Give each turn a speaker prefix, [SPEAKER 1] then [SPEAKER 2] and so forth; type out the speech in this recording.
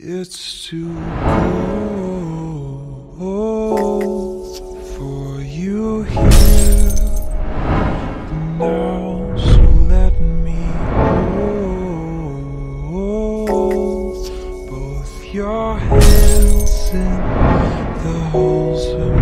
[SPEAKER 1] It's too cold for you here now, so let me hold both your hands in the holes of